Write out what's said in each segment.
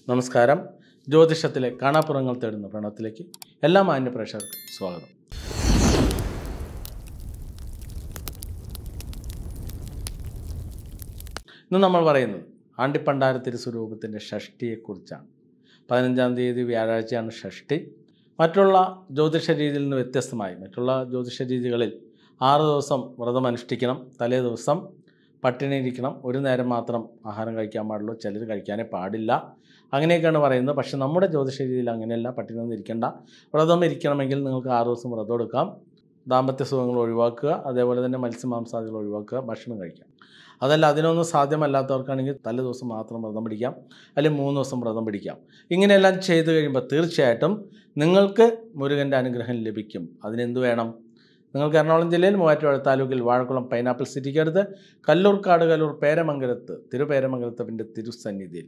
നമസ്കാരം. ജ്യോതിഷത്തിലെ കാണാപ്പുറങ്ങൾ തേടുന്ന പ്രണവത്തിലേക്ക് എല്ലാ മാന്യ പ്രേക്ഷകർക്കും സ്വാഗതം. ഇന്ന് നമ്മൾ പറയുന്നത് ആണ്ടിപ്പണ്ടാര തിരുസ്വരൂപത്തിൻ്റെ ഷഷ്ടിയെക്കുറിച്ചാണ്. 15-ാം തീയതി വ്യാഴാഴ്ചയാണ് ഷഷ്ടി. മറ്റുള്ള ജ്യോതിഷ രീതിയിൽ നിന്ന് വ്യത്യസ്തമായി മറ്റുള്ള ജ്യോതിഷ രീതികളിൽ 6 ദിവസം വ്രതം അനുഷ്ഠിക്കണം, തലേ ദിവസം പട്ടിണി ഇരിക്കണം, ഒരു നേരം മാത്രം ആഹാരം കഴിക്കാൻ പാടുള്ളൂ, ചിലർ കഴിക്കാനേ പാടില്ല, അങ്ങനെയൊക്കെയാണ് പറയുന്നത്. പക്ഷേ നമ്മുടെ ജ്യോതിഷ രീതിയിൽ അങ്ങനെയല്ല. പട്ടിണി ഒന്നും ഇരിക്കേണ്ട. വ്രതം ഇരിക്കണമെങ്കിൽ നിങ്ങൾക്ക് 6 ദിവസം വ്രതം എടുക്കാം. ദാമ്പത്യ സുഖങ്ങൾ ഒഴിവാക്കുക, അതേപോലെ തന്നെ മത്സ്യമാംസാദികൾ ഒഴിവാക്കുക, ഭക്ഷണം കഴിക്കാം. അതല്ല അതിനൊന്നും സാധ്യമല്ലാത്തവർക്കാണെങ്കിൽ തലേ ദിവസം മാത്രം വ്രതം പിടിക്കാം, അല്ലെങ്കിൽ 3 ദിവസം വ്രതം പിടിക്കാം. ഇങ്ങനെയെല്ലാം ചെയ്തു കഴിയുമ്പോൾ തീർച്ചയായിട്ടും നിങ്ങൾക്ക് മുരുകൻ്റെ അനുഗ്രഹം ലഭിക്കും. അതിനെന്ത് വേണം? നിങ്ങൾക്ക് എറണാകുളം ജില്ലയിൽ മൂവാറ്റുപുഴ താലൂക്കിൽ വാഴക്കുളം പൈനാപ്പിൾ സിറ്റിക്കടുത്ത് കല്ലൂർക്കാട് പേരമംഗലത്ത് തിരുപേരമംഗലത്തപ്പൻ്റെ തിരുസന്നിധിയിൽ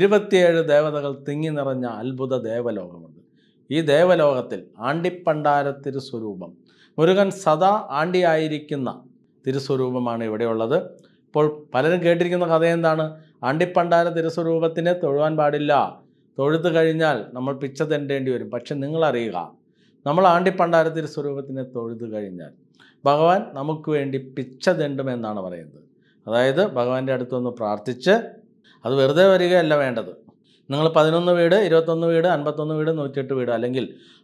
27 ദേവതകൾ തിങ്ങി നിറഞ്ഞ അത്ഭുത ദേവലോകമുണ്ട്. ഈ ദേവലോകത്തിൽ ആണ്ടിപ്പണ്ടാര തിരുസ്വരൂപം, മുരുകൻ സദാ ആണ്ടിയായിരിക്കുന്ന തിരുസ്വരൂപമാണ് ഇവിടെയുള്ളത്. ഇപ്പോൾ പലരും കേട്ടിരിക്കുന്ന കഥ എന്താണ്? ആണ്ടിപ്പണ്ടാര തിരുസ്വരൂപത്തിനെ തൊഴുവാൻ പാടില്ല, തൊഴുതു കഴിഞ്ഞാൽ നമ്മൾ പിച്ച തെണ്ടേണ്ടി വരും. പക്ഷെ നിങ്ങളറിയുക, നമ്മൾ ആണ്ടിപ്പണ്ടാര തിരുസ്വരൂപത്തിനെ തൊഴുതു കഴിഞ്ഞാൽ ഭഗവാൻ നമുക്ക് വേണ്ടി പിച്ച തെണ്ടുമെന്നാണ് പറയുന്നത്. അതായത് ഭഗവാന്റെ അടുത്തൊന്ന് പ്രാർത്ഥിച്ച്, അത് വെറുതെ വരികയല്ല വേണ്ടത്. നിങ്ങൾ 11 വീട്, 21 വീട്, 51 വീട്, 108 വീട്, അല്ലെങ്കിൽ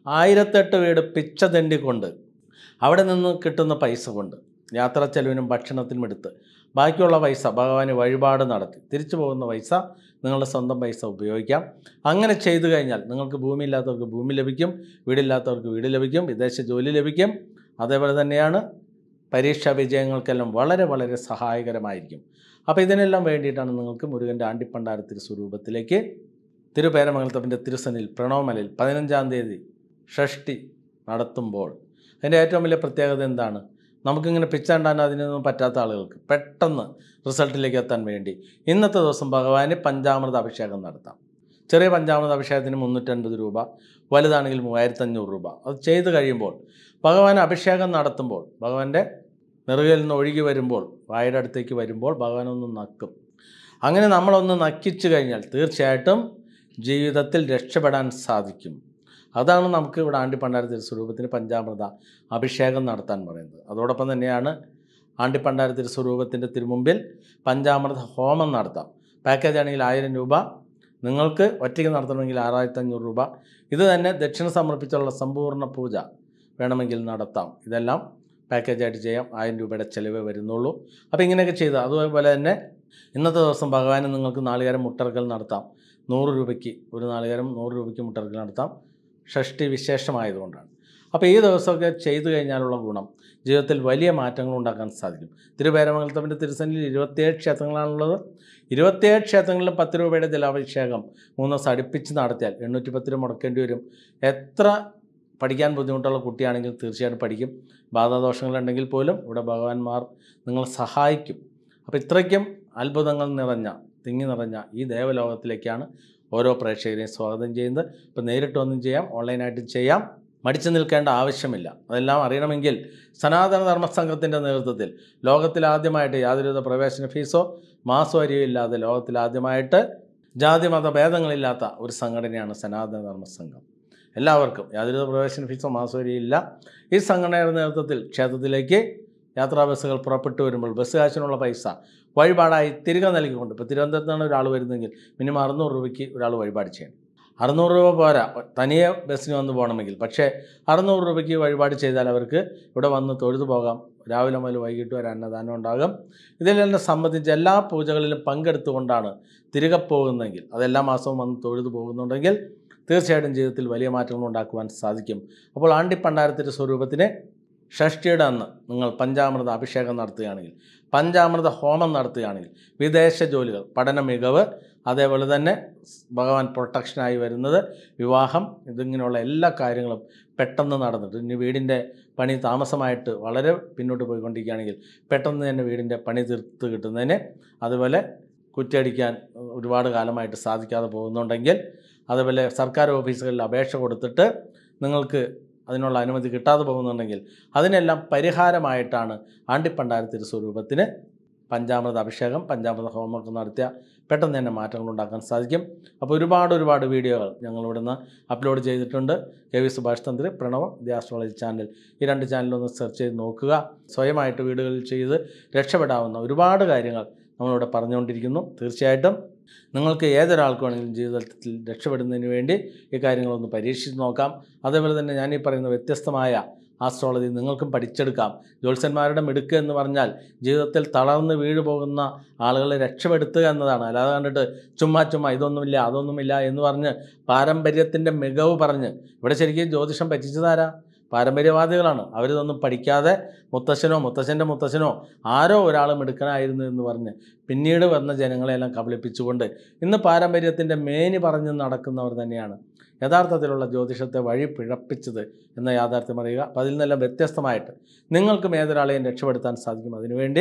1008 വീട് പിച്ച തെണ്ടിക്കൊണ്ട് അവിടെ നിന്ന് കിട്ടുന്ന പൈസ കൊണ്ട് യാത്രാ ചെലവിനും ഭക്ഷണത്തിനും എടുത്ത് ബാക്കിയുള്ള പൈസ ഭഗവാന് വഴിപാട് നടത്തി തിരിച്ചു പോകുന്ന പൈസ നിങ്ങളുടെ സ്വന്തം പൈസ ഉപയോഗിക്കാം. അങ്ങനെ ചെയ്തു കഴിഞ്ഞാൽ നിങ്ങൾക്ക് ഭൂമിയില്ലാത്തവർക്ക് ഭൂമി ലഭിക്കും, വീടില്ലാത്തവർക്ക് വീട് ലഭിക്കും, വിദേശ ജോലി ലഭിക്കും. അതേപോലെ തന്നെയാണ് പരീക്ഷാ വിജയങ്ങൾക്കെല്ലാം വളരെ വളരെ സഹായകരമായിരിക്കും. അപ്പോൾ ഇതിനെല്ലാം വേണ്ടിയിട്ടാണ് നിങ്ങൾക്ക് മുരുകൻ്റെ ആണ്ടിപ്പണ്ടാര തിരുസ്വരൂപത്തിലേക്ക് തിരുപേരമംഗലത്തപ്പൻ്റെ തിരുസന്നിധിയിൽ പ്രണവമലയിൽ 15-ാം തീയതി ഷഷ്ടി നടത്തുമ്പോൾ അതിൻ്റെ ഏറ്റവും വലിയ പ്രത്യേകത എന്താണ്? നമുക്കിങ്ങനെ പിച്ചാണ്ടാൻ അതിനൊന്നും പറ്റാത്ത ആളുകൾക്ക് പെട്ടെന്ന് റിസൾട്ടിലേക്ക് എത്താൻ വേണ്ടി ഇന്നത്തെ ദിവസം ഭഗവാന് പഞ്ചാമൃത അഭിഷേകം നടത്താം. ചെറിയ പഞ്ചാമൃത അഭിഷേകത്തിന് 350 രൂപ, വലുതാണെങ്കിൽ 3500 രൂപ. അത് ചെയ്ത് കഴിയുമ്പോൾ ഭഗവാൻ അഭിഷേകം നടത്തുമ്പോൾ ഭഗവാന്റെ നെറുകയിൽ നിന്ന് ഒഴുകി വരുമ്പോൾ വായുടെ അടുത്തേക്ക് വരുമ്പോൾ ഭഗവാനൊന്ന് നക്കും. അങ്ങനെ നമ്മളൊന്ന് നക്കിച്ചു കഴിഞ്ഞാൽ തീർച്ചയായിട്ടും ജീവിതത്തിൽ രക്ഷപ്പെടാൻ സാധിക്കും. അതാണ് നമുക്ക് ഇവിടെ ആണ്ടിപ്പണ്ടാര തിരുസ്വരൂപത്തിന് പഞ്ചാമൃത അഭിഷേകം നടത്താൻ പറയുന്നത്. അതോടൊപ്പം തന്നെയാണ് ആണ്ടിപ്പണ്ടാര തിരുസ്വരൂപത്തിൻ്റെ തിരുമുമ്പിൽ പഞ്ചാമൃത ഹോമം നടത്താം. പാക്കേജ് ആണെങ്കിൽ 1000 രൂപ, നിങ്ങൾക്ക് ഒറ്റയ്ക്ക് നടത്തണമെങ്കിൽ 6500 രൂപ. ഇത് തന്നെ ദക്ഷിണ സമർപ്പിച്ചുള്ള സമ്പൂർണ്ണ പൂജ വേണമെങ്കിൽ നടത്താം. ഇതെല്ലാം പാക്കേജായിട്ട് ചെയ്യാം. 1000 രൂപയുടെ ചിലവേ വരുന്നുള്ളൂ. അപ്പോൾ ഇങ്ങനെയൊക്കെ ചെയ്ത് അതുപോലെ തന്നെ ഇന്നത്തെ ദിവസം ഭഗവാന് നിങ്ങൾക്ക് നാളികേരം മുട്ടറക്കൽ നടത്താം. 100 രൂപയ്ക്ക് ഒരു നാളികേരം 100 രൂപയ്ക്ക് മുട്ടറക്കൽ നടത്താം. ഷഷ്ടി വിശേഷമായതുകൊണ്ടാണ്. അപ്പോൾ ഈ ദിവസമൊക്കെ ചെയ്തു കഴിഞ്ഞാലുള്ള ഗുണം ജീവിതത്തിൽ വലിയ മാറ്റങ്ങൾ ഉണ്ടാക്കാൻ സാധിക്കും. തിരുപേരമംഗലത്തപ്പൻ്റെ തിരുസന്നിധിയിൽ 27 ക്ഷേത്രങ്ങളാണുള്ളത്. 27 ക്ഷേത്രങ്ങളിലും 10 രൂപയുടെ ജലാഭിഷേകം 3 ദിവസം അടുപ്പിച്ച് നടത്തിയാൽ 810 രൂപ മുടക്കേണ്ടി വരും. എത്ര പഠിക്കാൻ ബുദ്ധിമുട്ടുള്ള കുട്ടിയാണെങ്കിൽ തീർച്ചയായിട്ടും പഠിക്കും. ബാധാദോഷങ്ങളുണ്ടെങ്കിൽ പോലും ഇവിടെ ഭഗവാന്മാർ നിങ്ങളെ സഹായിക്കും. അപ്പോൾ ഇത്രയ്ക്കും അത്ഭുതങ്ങൾ തിങ്ങി നിറഞ്ഞ ഈ ദേവലോകത്തിലേക്കാണ് ഓരോ പ്രേക്ഷകരെയും സ്വാഗതം ചെയ്യുന്നത്. ഇപ്പോൾ നേരിട്ടൊന്നും ചെയ്യാം, ഓൺലൈനായിട്ടും ചെയ്യാം. മടിച്ചു നിൽക്കേണ്ട ആവശ്യമില്ല. അതെല്ലാം അറിയണമെങ്കിൽ സനാതന ധർമ്മസംഘത്തിൻ്റെ നേതൃത്വത്തിൽ ലോകത്തിലാദ്യമായിട്ട് യാതൊരുവിധ പ്രവേശന ഫീസോ മാസവരിയോ ഇല്ലാതെ ലോകത്തിലാദ്യമായിട്ട് ജാതിമത ഭേദങ്ങളില്ലാത്ത ഒരു സംഘടനയാണ് സനാതന ധർമ്മസംഘം. എല്ലാവർക്കും യാതൊരുവിധ പ്രവേശന ഫീസോ മാസവരിയോ ഇല്ല. ഈ സംഘടനയുടെ നേതൃത്വത്തിൽ ക്ഷേത്രത്തിലേക്ക് യാത്രാ ബസ്സുകൾ പുറപ്പെട്ടു വരുമ്പോൾ ബസ് കാശിനുള്ള പൈസ വഴിപാടായി തിരികെ നൽകിക്കൊണ്ട്, ഇപ്പോൾ തിരുവനന്തപുരത്ത് നിന്നാണ് ഒരാൾ വരുന്നതെങ്കിൽ മിനിമം 600 രൂപയ്ക്ക് ഒരാൾ വഴിപാട് ചെയ്യണം. 600 രൂപ പോരാ തനിയെ ബസ്സിന് വന്ന് പോകണമെങ്കിൽ. പക്ഷേ 600 രൂപയ്ക്ക് വഴിപാട് ചെയ്താൽ അവർക്ക് ഇവിടെ വന്ന് തൊഴുതു പോകാം. രാവിലെ മുതൽ വൈകിട്ട് വരെ അന്നദാനം ഉണ്ടാകും. ഇതിലെല്ലാം സംബന്ധിച്ച് എല്ലാ പൂജകളിലും പങ്കെടുത്തുകൊണ്ടാണ് തിരികെ പോകുന്നതെങ്കിൽ, അതെല്ലാ മാസവും വന്ന് തൊഴുതു പോകുന്നുണ്ടെങ്കിൽ തീർച്ചയായിട്ടും ജീവിതത്തിൽ വലിയ മാറ്റങ്ങൾ ഉണ്ടാക്കുവാൻ സാധിക്കും. അപ്പോൾ ആണ്ടിപ്പണ്ടാര തിരുസ്വരൂപത്തിന് ഷഷ്ടിയുടെ അന്ന് നിങ്ങൾ പഞ്ചാമൃത അഭിഷേകം നടത്തുകയാണെങ്കിൽ, പഞ്ചാമൃത ഹോമം നടത്തുകയാണെങ്കിൽ വിദേശ ജോലികൾ, പഠന മികവ്, അതേപോലെ തന്നെ ഭഗവാൻ പ്രൊട്ടക്ഷനായി വരുന്നത്, വിവാഹം, ഇതിങ്ങനെയുള്ള എല്ലാ കാര്യങ്ങളും പെട്ടെന്ന് നടന്നിട്ട് ഇനി വീടിൻ്റെ പണി താമസമായിട്ട് വളരെ പിന്നോട്ട് പോയിക്കൊണ്ടിരിക്കുകയാണെങ്കിൽ പെട്ടെന്ന് തന്നെ വീടിൻ്റെ പണി തീർത്ത് കിട്ടുന്നതിന്, അതുപോലെ കുറ്റിയടിക്കാൻ ഒരുപാട് കാലമായിട്ട് സാധിക്കാതെ പോകുന്നുണ്ടെങ്കിൽ, അതുപോലെ സർക്കാർ ഓഫീസുകളിൽ അപേക്ഷ കൊടുത്തിട്ട് നിങ്ങൾക്ക് അതിനുള്ള അനുമതി കിട്ടാതെ പോകുന്നുണ്ടെങ്കിൽ അതിനെല്ലാം പരിഹാരമായിട്ടാണ് ആണ്ടിപ്പണ്ടാര തിരുസ്വരൂപത്തിന് പഞ്ചാമൃത അഭിഷേകം, പഞ്ചാമൃത ഹോമമൊക്കെ നടത്തിയ പെട്ടെന്ന് തന്നെ മാറ്റങ്ങൾ ഉണ്ടാക്കാൻ സാധിക്കും. അപ്പോൾ ഒരുപാട് വീഡിയോകൾ ഞങ്ങളിവിടെ നിന്ന് അപ്ലോഡ് ചെയ്തിട്ടുണ്ട്. KV സുഭാഷ് തന്ത്രി, പ്രണവം, ദി ആസ്ട്രോളജി ചാനൽ. ഈ 2 ചാനലൊന്ന് സെർച്ച് ചെയ്ത് നോക്കുക. സ്വയമായിട്ട് വീടുകളിൽ ചെയ്ത് രക്ഷപ്പെടാവുന്ന ഒരുപാട് കാര്യങ്ങൾ നമ്മളിവിടെ പറഞ്ഞുകൊണ്ടിരിക്കുന്നു. തീർച്ചയായിട്ടും നിങ്ങൾക്ക് ഏതൊരാൾക്ക് വേണമെങ്കിലും ജീവിതത്തിൽ രക്ഷപ്പെടുന്നതിന് വേണ്ടി ഈ കാര്യങ്ങളൊന്ന് പരീക്ഷിച്ച് നോക്കാം. അതേപോലെ തന്നെ ഞാൻ ഈ പറയുന്ന വ്യത്യസ്തമായ ആസ്ട്രോളജി നിങ്ങൾക്കും പഠിച്ചെടുക്കാം. ജ്യോത്സ്യന്മാരുടെ മിടുക്ക് എന്ന് പറഞ്ഞാൽ ജീവിതത്തിൽ തളർന്ന് വീഴു പോകുന്ന ആളുകളെ രക്ഷപ്പെടുത്തുക എന്നതാണ്. അല്ലാതെ കണ്ടിട്ട് ചുമ്മാ ഇതൊന്നുമില്ല അതൊന്നുമില്ല എന്ന് പറഞ്ഞ് പാരമ്പര്യത്തിൻ്റെ മികവ് പറഞ്ഞ്, ഇവിടെ ശരിക്കും ജ്യോതിഷം പറ്റിച്ചതാരാ? പാരമ്പര്യവാദികളാണ്. അവരിതൊന്നും പഠിക്കാതെ മുത്തശ്ശൻ്റെ മുത്തശ്ശനോ ആരോ ഒരാൾ മിടുക്കനായിരുന്നു എന്ന് പറഞ്ഞ് പിന്നീട് വന്ന ജനങ്ങളെല്ലാം കബളിപ്പിച്ചുകൊണ്ട് ഇന്ന് പാരമ്പര്യത്തിൻ്റെ മേനി പറഞ്ഞ് നടക്കുന്നവർ തന്നെയാണ് യഥാർത്ഥത്തിലുള്ള ജ്യോതിഷത്തെ വഴി പിഴപ്പിച്ചത് എന്ന യാഥാർത്ഥ്യം അറിയുക. അപ്പോൾ അതിൽ നിന്നെല്ലാം വ്യത്യസ്തമായിട്ട് നിങ്ങൾക്കും ഏതൊരാളെയും രക്ഷപ്പെടുത്താൻ സാധിക്കും. അതിനുവേണ്ടി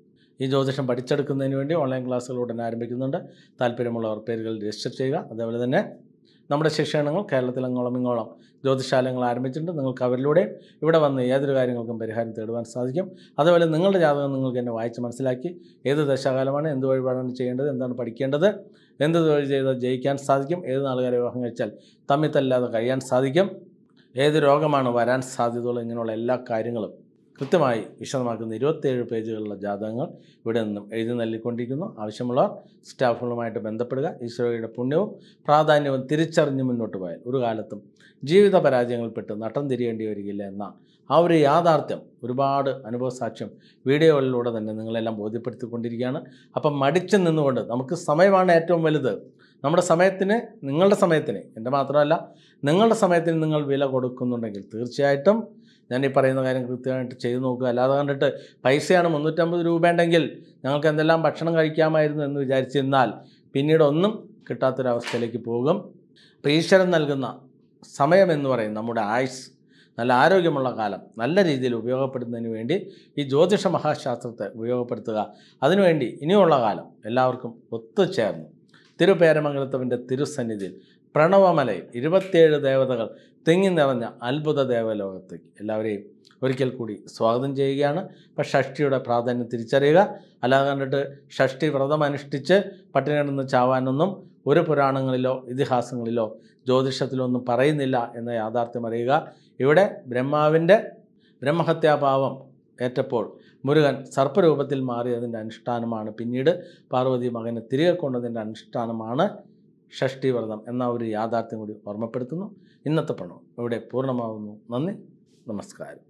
ഈ ജ്യോതിഷം പഠിച്ചെടുക്കുന്നതിന് വേണ്ടി ഓൺലൈൻ ക്ലാസ്സുകൾ ഉടൻ ആരംഭിക്കുന്നുണ്ട്. താല്പര്യമുള്ളവർ പേരുകൾ രജിസ്റ്റർ ചെയ്യുക. അതേപോലെ തന്നെ നമ്മുടെ ശിക്ഷണങ്ങൾ കേരളത്തിലങ്ങോളം ഇങ്ങോളം ജ്യോതിശാലങ്ങൾ ആരംഭിച്ചിട്ടുണ്ട്. നിങ്ങൾക്ക് അവരിലൂടെ ഇവിടെ വന്ന് ഏതൊരു കാര്യങ്ങൾക്കും പരിഹാരം തേടുവാൻ സാധിക്കും. അതുപോലെ നിങ്ങളുടെ ജാതകം നിങ്ങൾക്ക് എന്നെ വായിച്ച് മനസ്സിലാക്കി ഏത് ദശാകാലമാണ്, എന്ത് വഴിപാടാണ് ചെയ്യേണ്ടത്, എന്താണ് പഠിക്കേണ്ടത്, എന്ത് തൊഴിൽ ചെയ്താൽ ജയിക്കാൻ സാധിക്കും, ഏത് നാളുകാരെ വിവാഹം കഴിച്ചാൽ തമ്മിത്തല്ലാതെ കഴിയാൻ സാധിക്കും, ഏത് രോഗമാണ് വരാൻ സാധ്യതയുള്ളത്, ഇങ്ങനെയുള്ള എല്ലാ കാര്യങ്ങളും കൃത്യമായി വിശദമാക്കുന്ന 27 പേജുകളുള്ള ജാതകങ്ങൾ ഇവിടെ നിന്നും എഴുതി നൽകിക്കൊണ്ടിരിക്കുന്നു. ആവശ്യമുള്ളവർ സ്റ്റാഫുകളുമായിട്ട് ബന്ധപ്പെടുക. ഈശ്വരയുടെ പുണ്യവും പ്രാധാന്യവും തിരിച്ചറിഞ്ഞ് മുന്നോട്ട് പോയാൽ ഒരു കാലത്തും ജീവിത പരാജയങ്ങളിൽപ്പെട്ട് നട്ടം തിരിയേണ്ടി വരികയില്ല എന്ന ആ ഒരു യാഥാർത്ഥ്യം ഒരുപാട് അനുഭവസാക്ഷ്യം വീഡിയോകളിലൂടെ തന്നെ നിങ്ങളെല്ലാം ബോധ്യപ്പെടുത്തിക്കൊണ്ടിരിക്കുകയാണ്. അപ്പം മടിച്ചു നിന്നുകൊണ്ട്, നമുക്ക് സമയമാണ് ഏറ്റവും വലുത്. നമ്മുടെ സമയത്തിന്, നിങ്ങളുടെ സമയത്തിന്, എൻ്റെ മാത്രമല്ല നിങ്ങളുടെ സമയത്തിന് നിങ്ങൾ വില കൊടുക്കുന്നുണ്ടെങ്കിൽ തീർച്ചയായിട്ടും ഞാൻ ഈ പറയുന്ന കാര്യം കൃത്യമായിട്ട് ചെയ്തു നോക്കുക. അല്ലാതെ കണ്ടിട്ട് പൈസയാണ് 350 രൂപ ഉണ്ടെങ്കിൽ ഞങ്ങൾക്ക് എന്തെല്ലാം ഭക്ഷണം കഴിക്കാമായിരുന്നു എന്ന് വിചാരിച്ചിരുന്നാൽ പിന്നീട് ഒന്നും കിട്ടാത്തൊരവസ്ഥയിലേക്ക് പോകും. അപ്പോൾ ഈശ്വരൻ നൽകുന്ന സമയമെന്ന് പറയുന്നത് നമ്മുടെ ആയുസ്, നല്ല ആരോഗ്യമുള്ള കാലം നല്ല രീതിയിൽ ഉപയോഗപ്പെടുത്തുന്നതിന് വേണ്ടി ഈ ജ്യോതിഷ മഹാശാസ്ത്രത്തെ ഉപയോഗപ്പെടുത്തുക. അതിനുവേണ്ടി ഇനിയുള്ള കാലം എല്ലാവർക്കും ഒത്തുചേർന്ന് തിരുപേരമംഗലത്തവൻ്റെ തിരുസന്നിധിയിൽ പ്രണവമലയിൽ 27 ദേവതകൾ തിങ്ങി നിറഞ്ഞ അത്ഭുത ദേവലോകത്തേക്ക് എല്ലാവരെയും ഒരിക്കൽ കൂടി സ്വാഗതം ചെയ്യുകയാണ്. അപ്പോൾ ഷഷ്ഠിയുടെ പ്രാധാന്യം തിരിച്ചറിയുക. അല്ലാതെ കണ്ടിട്ട് ഷഷ്ഠി വ്രതം അനുഷ്ഠിച്ച് പട്ടിണി കിടന്ന് ചാവാനൊന്നും ഒരു പുരാണങ്ങളിലോ ഇതിഹാസങ്ങളിലോ ജ്യോതിഷത്തിലൊന്നും പറയുന്നില്ല എന്ന യാഥാർത്ഥ്യം അറിയുക. ഇവിടെ ബ്രഹ്മാവിൻ്റെ ബ്രഹ്മഹത്യാഭാവം ഏറ്റപ്പോൾ മുരുകൻ സർപ്പരൂപത്തിൽ മാറിയതിൻ്റെ അനുഷ്ഠാനമാണ്, പിന്നീട് പാർവതി മകനെ തിരികെ കൊണ്ടതിൻ്റെ അനുഷ്ഠാനമാണ് ഷഷ്ഠി വ്രതം എന്ന ഒരു യാഥാർത്ഥ്യം കൂടി ഓർമ്മപ്പെടുത്തുന്നു. ഇന്നത്തെ പ്രണവം ഇവിടെ പൂർണ്ണമാകുന്നു. നന്ദി, നമസ്കാരം.